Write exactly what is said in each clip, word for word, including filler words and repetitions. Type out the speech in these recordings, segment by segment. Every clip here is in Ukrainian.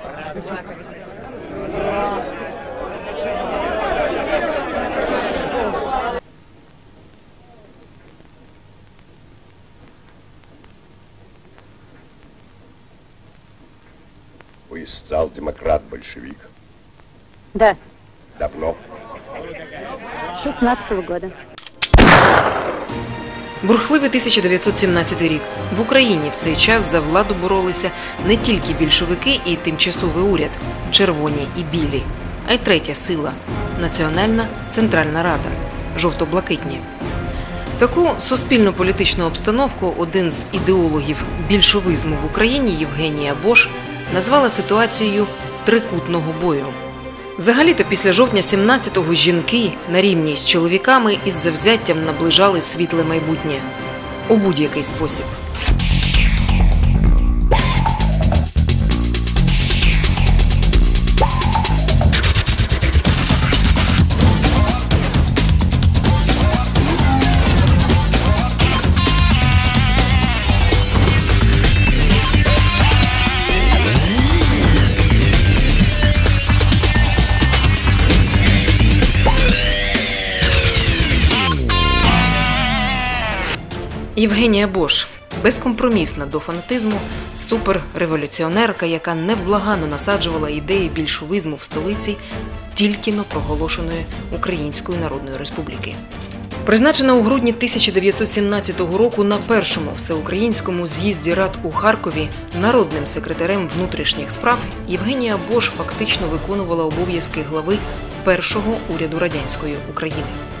Вы социал-демократ-большевик? Да. Давно? шестнадцатого года. Бурхливий тисяча дев'ятсот сімнадцятий рік. В Україні в цей час за владу боролися не тільки більшовики і тимчасовий уряд, червоні і білі, а й третя сила – Національна Центральна Рада, жовто-блакитні. Таку суспільно-політичну обстановку один з ідеологів більшовизму в Україні Євгенія Бош назвала ситуацією трикутного бою. Взагалі-то після жовтня сімнадцятого жінки на рівні з чоловіками із завзяттям наближали світле майбутнє. У будь-який спосіб. Євгенія Бош – безкомпромісна до фанатизму, суперреволюціонерка, яка невблаганно насаджувала ідеї більшовизму в столиці тільки-но проголошеної Української Народної Республіки. Призначена у грудні тисяча дев'ятсот сімнадцятого року на першому всеукраїнському з'їзді рад у Харкові народним секретарем внутрішніх справ, Євгенія Бош фактично виконувала обов'язки глави першого уряду радянської України.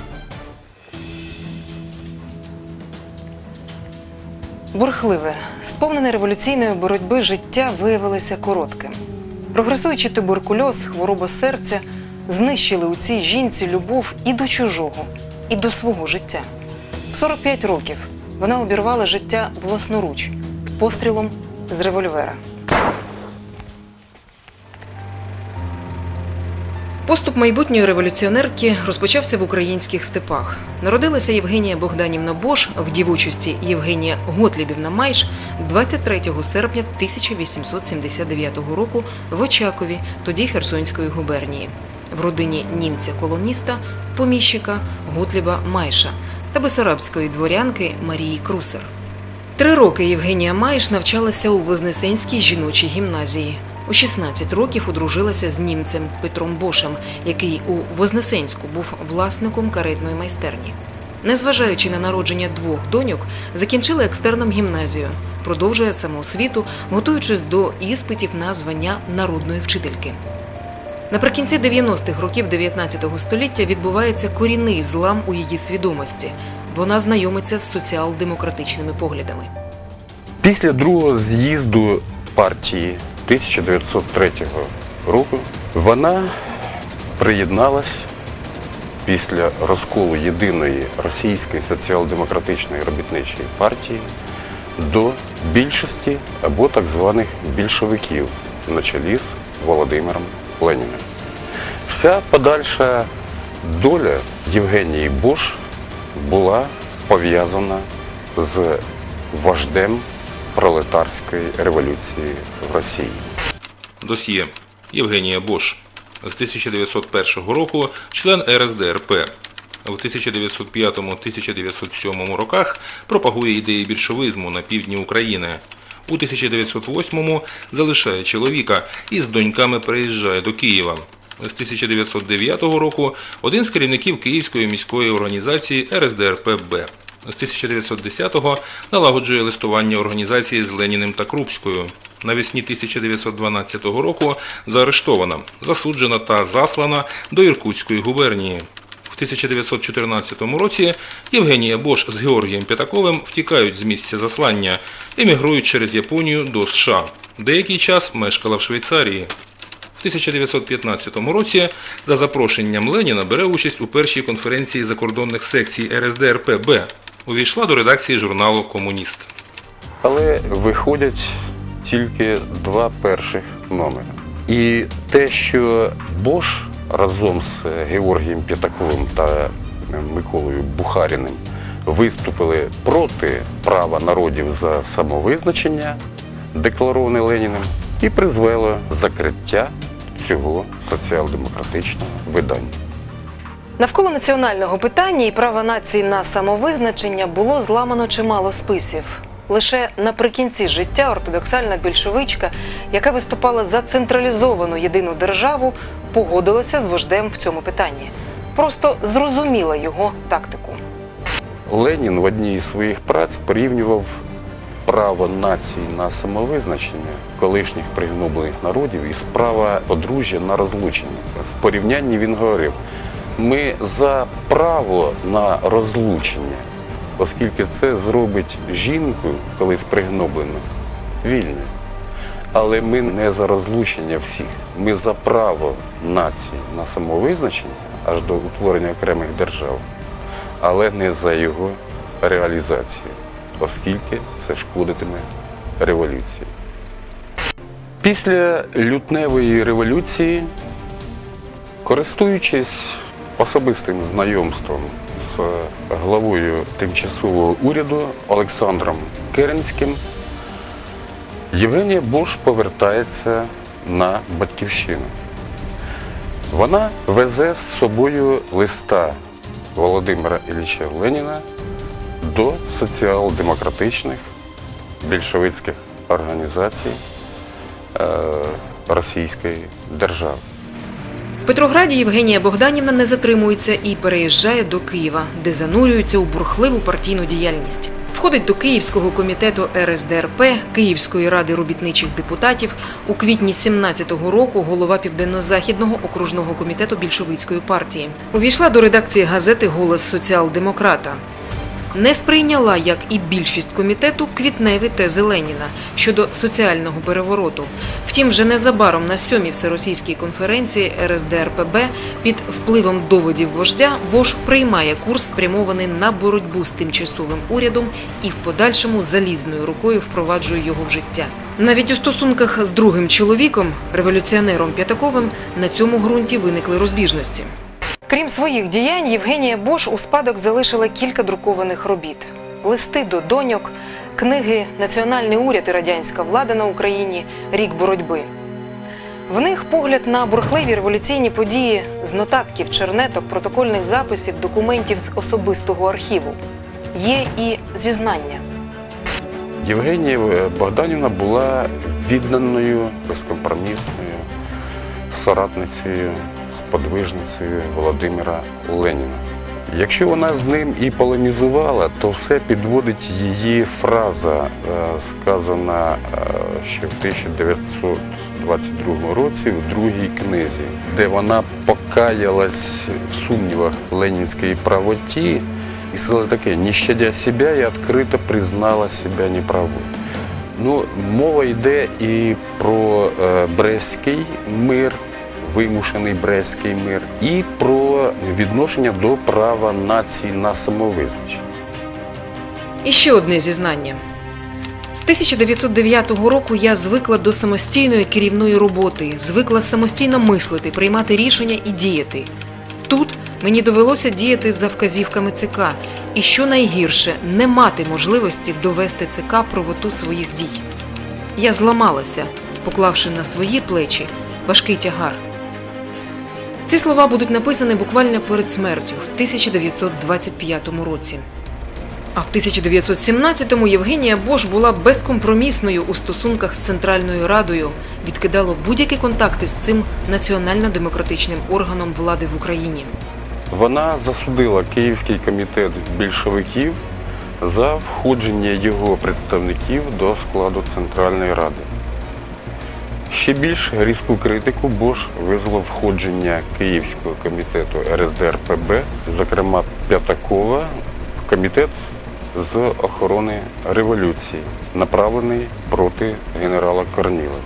Бурхливе, сповнене революційної боротьби життя виявилося коротким. Прогресуючий туберкульоз, хвороба серця знищили у цій жінці любов і до чужого, і до свого життя. В сорок п'ять років вона обірвала життя власноруч, пострілом з револьвера. Поступ майбутньої революціонерки розпочався в українських степах. Народилася Євгенія Богданівна Бош в дівочості Євгенія Готлібівна Майш двадцять третього серпня тисяча вісімсот сімдесят дев'ятого року в Очакові, тоді Херсонської губернії, в родині німця-колоніста, поміщика Готліба Майша та бесарабської дворянки Марії Крусер. Три роки Євгенія Майш навчалася у Вознесенській жіночій гімназії. У шістнадцять років одружилася з німцем Петром Бошем, який у Вознесенську був власником каретної майстерні. Незважаючи на народження двох доньок, закінчила екстерном гімназію, продовжує самоосвіту, готуючись до іспитів на звання народної вчительки. Наприкінці дев'яностих років дев'ятнадцятого століття відбувається корінний злам у її свідомості. Вона знайомиться з соціал-демократичними поглядами. Після другого з'їзду партії тисяча дев'ятсот третього року вона приєдналась після розколу єдиної російської соціал-демократичної робітничої партії до більшості або так званих більшовиків на чолі з Володимиром Леніним. Вся подальша доля Євгенії Бош була пов'язана з вождем пролетарської революції в Росії. Досьє. Євгенія Бош. З тисяча дев'ятсот першого року член ер ес де ер пе. В тисяча дев'ятсот п'ятому — тисяча дев'ятсот сьомому роках пропагує ідеї більшовизму на півдні України. У тисяча дев'ятсот восьмому залишає чоловіка і з доньками переїжджає до Києва. З тисяча дев'ятсот дев'ятого року один з керівників Київської міської організації ер ес де ер пе бе. З тисяча дев'ятсот десятого налагоджує листування організації з Леніним та Крупською. Навесні тисяча дев'ятсот дванадцятого року заарештована, засуджена та заслана до Іркутської губернії. В тисяча дев'ятсот чотирнадцятому році Євгенія Бош з Георгієм П'ятаковим втікають з місця заслання, емігрують через Японію до США. Деякий час мешкала в Швейцарії. В тисяча дев'ятсот п'ятнадцятому році за запрошенням Леніна бере участь у першій конференції закордонних секцій ер ес де ер пе бе. Увійшла до редакції журналу «Комуніст». Але виходять тільки два перших номери. І те, що Бош разом з Георгієм П'ятаковим та Миколою Бухаріним виступили проти права народів за самовизначення, деклароване Леніним, і призвело закриття цього соціал-демократичного видання. Навколо національного питання і права нації на самовизначення було зламано чимало списів. Лише наприкінці життя ортодоксальна більшовичка, яка виступала за централізовану єдину державу, погодилася з вождем в цьому питанні. Просто зрозуміла його тактику. Ленін в одній із своїх праць порівнював право нації на самовизначення колишніх пригноблених народів із права подружжя на розлучення. В порівнянні він говорив: ми за право на розлучення, оскільки це зробить жінку, колись пригноблену, вільною. Але ми не за розлучення всіх, ми за право нації на самовизначення аж до утворення окремих держав, але не за його реалізацію, оскільки це шкодитиме революції. Після лютневої революції, користуючись особистим знайомством з главою тимчасового уряду Олександром Керенським, Євгенія Бош повертається на батьківщину. Вона везе з собою листа Володимира Ілліча Леніна до соціал-демократичних більшовицьких організацій е, Російської держави. В Петрограді Євгенія Богданівна не затримується і переїжджає до Києва, де занурюється у бурхливу партійну діяльність. Входить до Київського комітету ер ес де ер пе, Київської ради робітничих депутатів, у квітні сімнадцятого року голова Південно-Західного окружного комітету більшовицької партії. Увійшла до редакції газети «Голос соціал-демократа». Не сприйняла, як і більшість комітету, квітневі тези Леніна щодо соціального перевороту. Втім, вже незабаром на сьомій всеросійській конференції ер ес де ер пе бе під впливом доводів вождя Бош приймає курс, спрямований на боротьбу з тимчасовим урядом і в подальшому залізною рукою впроваджує його в життя. Навіть у стосунках з другим чоловіком, революціонером П'ятаковим, на цьому ґрунті виникли розбіжності. Крім своїх діянь, Євгенія Бош у спадок залишила кілька друкованих робіт. Листи до доньок, книги «Національний уряд і радянська влада на Україні. Рік боротьби». В них погляд на бурхливі революційні події з нотатків, чернеток, протокольних записів, документів з особистого архіву. Є і зізнання. Євгенія Богданівна була відданою, безкомпромісною соратницею, сподвижницею Володимира Леніна. Якщо вона з ним і полемізувала, то все підводить її фраза, сказана ще в тисяча дев'ятсот двадцять другому році в другій книзі, де вона покаялась в сумнівах ленінської правоті і сказала таке: «Не щадя себя, я відкрито признала себе неправою». Ну, мова йде і про Брестський мир, вимушений Брестський мир, і про відношення до права нації на самовизначення. І ще одне зізнання. З тисяча дев'ятсот дев'ятого року я звикла до самостійної керівної роботи, звикла самостійно мислити, приймати рішення і діяти. Тут мені довелося діяти за вказівками ЦК. І що найгірше – не мати можливості довести ЦК правоту своїх дій. Я зламалася, поклавши на свої плечі важкий тягар. Ці слова будуть написані буквально перед смертю в тисяча дев'ятсот двадцять п'ятому році. А в тисяча дев'ятсот сімнадцятому Євгенія Бош була безкомпромісною у стосунках з Центральною Радою, відкидала будь-які контакти з цим національно-демократичним органом влади в Україні. Вона засудила Київський комітет більшовиків за входження його представників до складу Центральної Ради. Ще більш різку критику Бош визвало входження Київського комітету ер ес де ер пе бе, зокрема П'ятакова, в комітет з охорони революції, направлений проти генерала Корніла.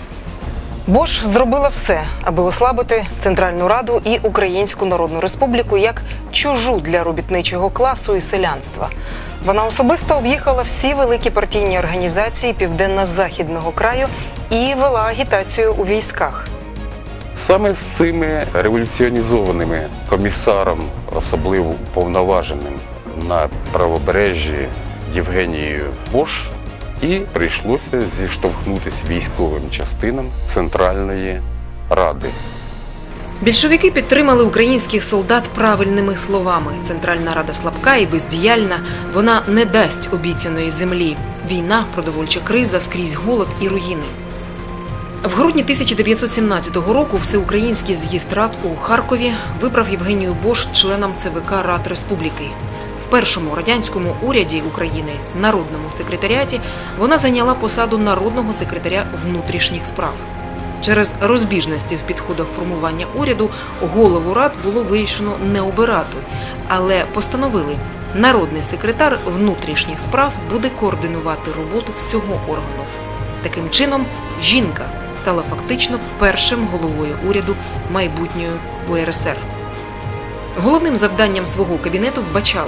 Бош зробила все, аби ослабити Центральну Раду і Українську Народну Республіку як чужу для робітничого класу і селянства. Вона особисто об'їхала всі великі партійні організації Південно-Західного краю і вела агітацію у військах. Саме з цими революціонізованими комісаром, особливо уповноваженим на правобережжі Євгенією Бош, І прийшлося зіштовхнутися військовим частинам Центральної Ради. Більшовики підтримали українських солдат правильними словами. Центральна Рада слабка і бездіяльна, вона не дасть обіцяної землі. Війна, продовольча криза, скрізь голод і руїни. В грудні тисяча дев'ятсот сімнадцятого року Всеукраїнський з'їзд рад у Харкові вибрав Євгенію Бош членом ЦВК Рад Республіки. В першому радянському уряді України, народному секретаріаті, вона зайняла посаду народного секретаря внутрішніх справ. Через розбіжності в підходах формування уряду голову рад було вирішено не обирати, але постановили, народний секретар внутрішніх справ буде координувати роботу всього органу. Таким чином, жінка стала фактично першим головою уряду майбутньої У Ер Ес Ер. Головним завданням свого кабінету вбачала: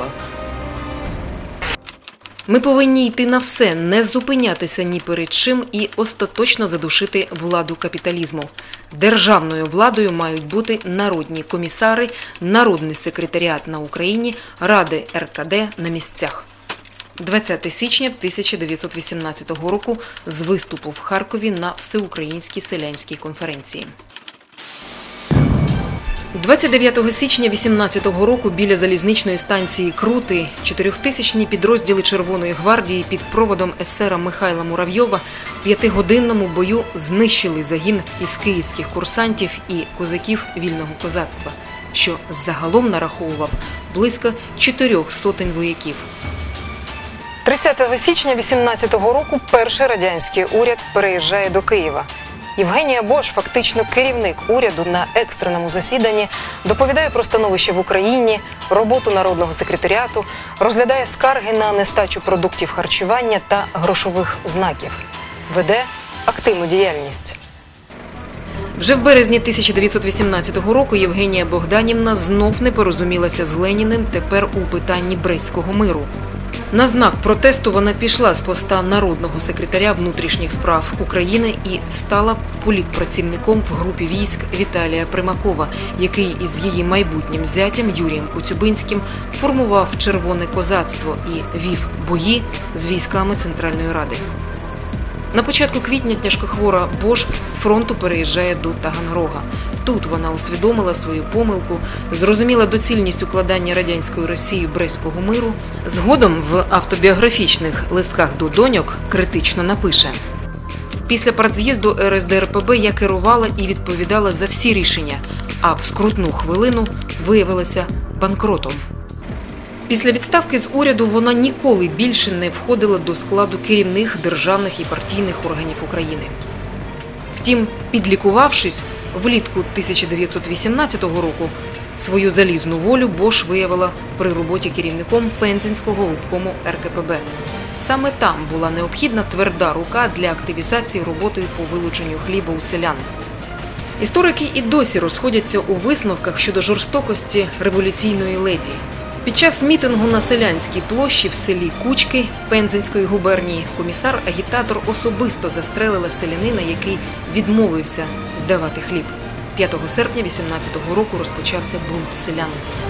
ми повинні йти на все, не зупинятися ні перед чим і остаточно задушити владу капіталізму. Державною владою мають бути народні комісари, народний секретаріат на Україні, ради Ер Ка Де на місцях. двадцятого січня тисяча дев'ятсот вісімнадцятого року з виступу в Харкові на Всеукраїнській селянській конференції. двадцять дев'ятого січня вісімнадцятого року біля залізничної станції Крути чотирьохтисячні підрозділи Червоної гвардії під проводом есера Михайла Муравйова в п'ятигодинному бою знищили загін із київських курсантів і козаків вільного козацтва, що загалом нараховував близько чотирьох сотень вояків. тридцятого січня вісімнадцятого року перший радянський уряд переїжджає до Києва. Євгенія Бош, фактично керівник уряду, на екстреному засіданні доповідає про становище в Україні, роботу народного секретаріату, розглядає скарги на нестачу продуктів харчування та грошових знаків. Веде активну діяльність. Вже в березні тисяча дев'ятсот вісімнадцятого року Євгенія Богданівна знов не порозумілася з Леніним тепер у питанні Брестського миру. На знак протесту вона пішла з поста народного секретаря внутрішніх справ України і стала політпрацівником в групі військ Віталія Примакова, який із її майбутнім зятем Юрієм Коцюбинським формував червоне козацтво і вів бої з військами Центральної Ради. На початку квітня тяжкохвора Бош з фронту переїжджає до Таганрога. Тут вона усвідомила свою помилку, зрозуміла доцільність укладання радянською Росією Брестського миру. Згодом в автобіографічних листках до доньок критично напише: «Після партз'їзду Ер Ес Де Ер Пе Бе я керувала і відповідала за всі рішення, а в скрутну хвилину виявилася банкротом». Після відставки з уряду вона ніколи більше не входила до складу керівних державних і партійних органів України. Втім, підлікувавшись, влітку тисяча дев'ятсот вісімнадцятого року свою залізну волю Бош виявила при роботі керівником Пензенського обкому Ер Ка Пе Бе. Саме там була необхідна тверда рука для активізації роботи по вилученню хліба у селян. Історики і досі розходяться у висновках щодо жорстокості революційної леді. Під час мітингу на Селянській площі в селі Кучки Пензенської губернії комісар-агітатор особисто застрелила селянина, який відмовився здавати хліб. п'ятого серпня вісімнадцятого року розпочався бунт селян.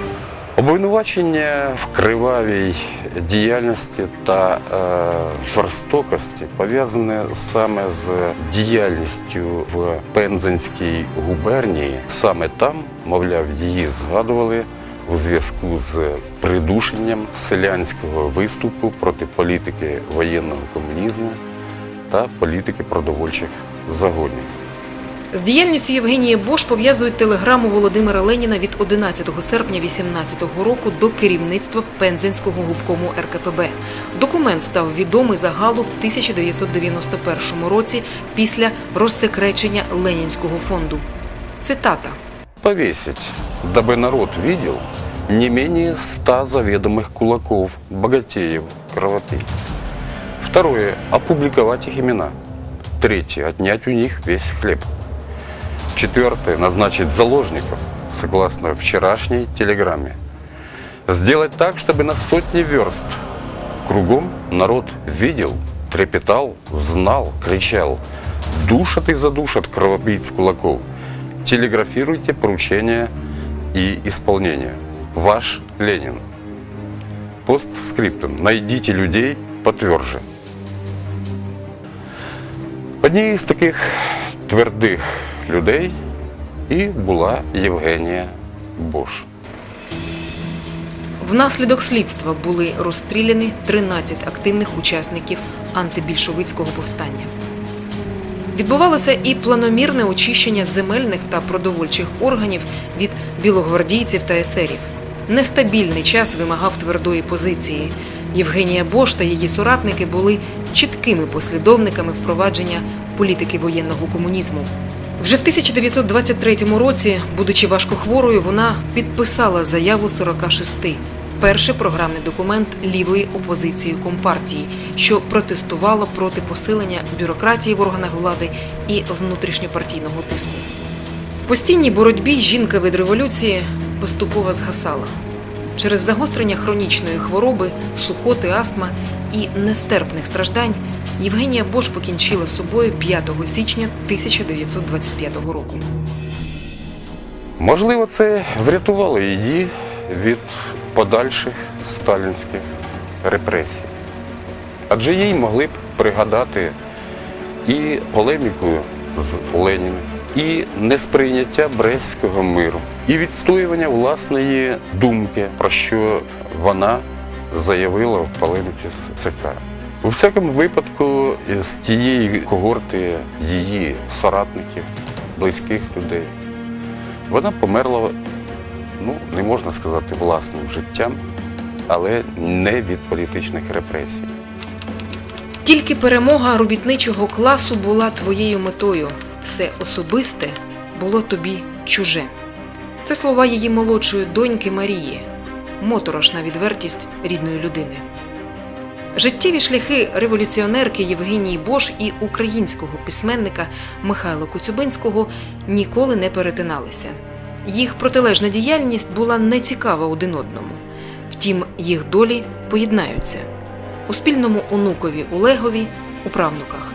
Обвинувачення в кривавій діяльності та е, жорстокості пов'язане саме з діяльністю в Пензенській губернії. Саме там, мовляв, її згадували у зв'язку з придушенням селянського виступу проти політики воєнного комунізму та політики продовольчих загонів. З діяльністю Євгенії Бош пов'язують телеграму Володимира Леніна від одинадцятого серпня вісімнадцятого року до керівництва Пензенського губкому Ер Ка Пе Бе. Документ став відомий загалу в тисяча дев'ятсот дев'яносто першому році після розсекречення Ленінського фонду. Цитата. «Повесить, дабы народ видел, не менее ста заведомых кулаков, богатеев, кровопийц. Второе – опубликовать их имена. Третье – отнять у них весь хлеб. Четвертое – назначить заложников, согласно вчерашней телеграмме. Сделать так, чтобы на сотни верст кругом народ видел, трепетал, знал, кричал: душат и задушат кровопийц кулаков. Телеграфируйте поручения и исполнение. Ваш Ленин. Постскриптум. Найдите людей потверже». Однією з таких твердих людей і була Євгенія Бош. Внаслідок слідства були розстріляні тринадцять активних учасників антибільшовицького повстання. Відбувалося і планомірне очищення земельних та продовольчих органів від білогвардійців та есерів. Нестабільний час вимагав твердої позиції. Євгенія Бош та її соратники були чіткими послідовниками впровадження політики воєнного комунізму. Вже в тисяча дев'ятсот двадцять третьому році, будучи важкохворою, вона підписала заяву сорока шести – перший програмний документ лівої опозиції Компартії, що протестувала проти посилення бюрократії в органах влади і внутрішньопартійного тиску. В постійній боротьбі жінка від революції поступово згасала. Через загострення хронічної хвороби, сухоти, астма і нестерпних страждань Євгенія Бош покінчила з собою п'ятого січня тисяча дев'ятсот двадцять п'ятого року. Можливо, це врятувало її від подальших сталінських репресій. Адже їй могли б пригадати і полеміку з Леніним, і несприйняття Брестського миру, і відстоювання власної думки, про що вона заявила в полеміці з ЦК. У всякому випадку, з тієї когорти її соратників, близьких людей, вона померла, ну, не можна сказати, власним життям, але не від політичних репресій. Тільки перемога робітничого класу була твоєю метою. Все особисте було тобі чуже. Це слова її молодшої доньки Марії. Моторошна відвертість рідної людини. Життєві шляхи революціонерки Євгенії Бош і українського письменника Михайла Коцюбинського ніколи не перетиналися. Їх протилежна діяльність була нецікава один одному. Втім, їх долі поєднаються. У спільному онукові Олегові, у правнуках.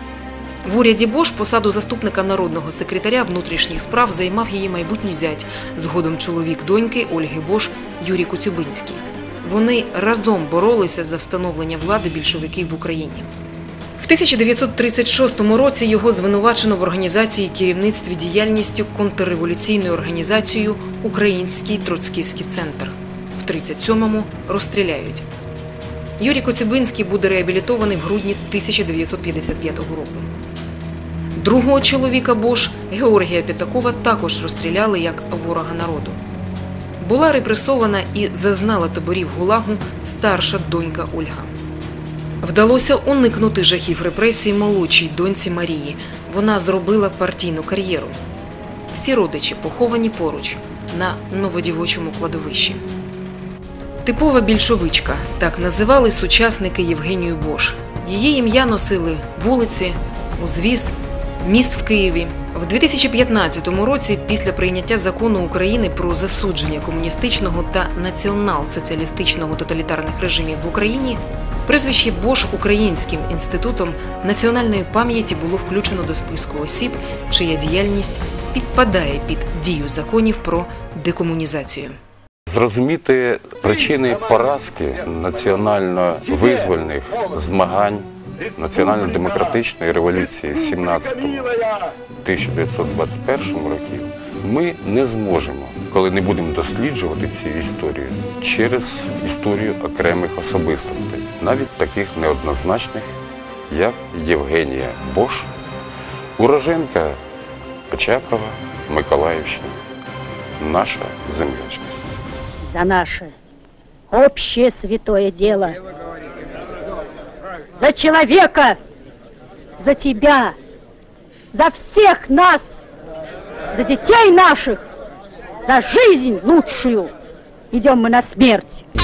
В уряді Бош посаду заступника народного секретаря внутрішніх справ займав її майбутній зять, згодом чоловік доньки Ольги Бош Юрій Коцюбинський. Вони разом боролися за встановлення влади більшовиків в Україні. В тисяча дев'ятсот тридцять шостому році його звинувачено в організації і керівництві діяльністю контрреволюційною організацією «Український троцкістський центр». В тридцять сьомому розстріляють. Юрій Коцюбинський буде реабілітований в грудні тисяча дев'ятсот п'ятдесят п'ятого року. Другого чоловіка Бош, Георгія П'ятакова, також розстріляли як ворога народу. Була репресована і зазнала таборів ГУЛАГу старша донька Ольга. Вдалося уникнути жахів репресій молодшій доньці Марії. Вона зробила партійну кар'єру. Всі родичі поховані поруч, на новодівочому кладовищі. Типова більшовичка – так називали сучасники Євгенію Бош. Її ім'я носили вулиці, узвіз, міст в Києві. В дві тисячі п'ятнадцятому році, після прийняття закону України про засудження комуністичного та націонал-соціалістичного тоталітарних режимів в Україні, прізвище Бош Українським інститутом національної пам'яті було включено до списку осіб, чия діяльність підпадає під дію законів про декомунізацію. Зрозуміти причини поразки національно-визвольних змагань національно-демократичної революції в сімнадцятому - тисяча дев'ятсот двадцять першому років ми не зможемо, коли не будемо досліджувати цю історію через історію окремих особистостей, навіть таких неоднозначних, як Євгенія Бош, уроженка Очакова, Миколаївщини, наша землячка. За наше общее святое дело, за человека, за тебя, за всех нас, за детей наших, за жизнь лучшую идем мы на смерть.